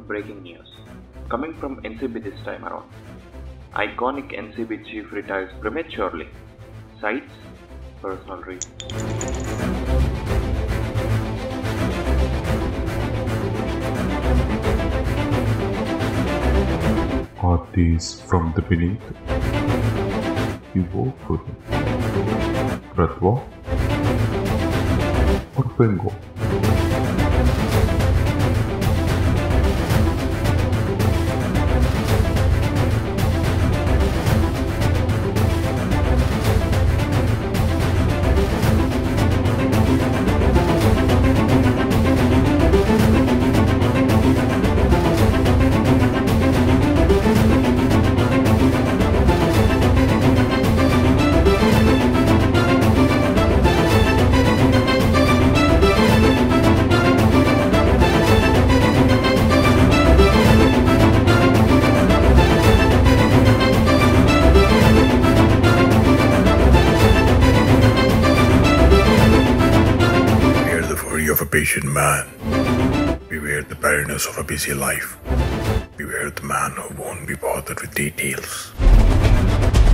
breaking news. Coming from NCB this time around. Iconic NCB chief retires prematurely. Cites personal read. Are these from the beneath? You vote for them. Ratwa or Bengo? Of a patient man. Beware the barrenness of a busy life. Beware the man who won't be bothered with details.